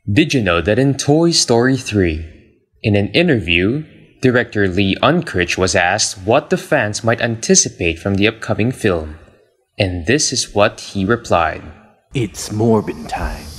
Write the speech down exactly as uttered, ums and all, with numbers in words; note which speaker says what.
Speaker 1: Did you know that in Toy Story three, in an interview, director Lee Unkrich was asked what the fans might anticipate from the upcoming film, and this is what he replied.
Speaker 2: It's Morbin time.